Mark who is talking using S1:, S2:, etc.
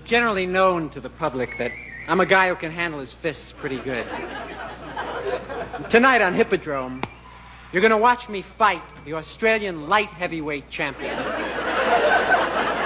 S1: generally known to the public that I'm a guy who can handle his fists pretty good. Tonight on Hippodrome, you're going to watch me fight the Australian light heavyweight champion.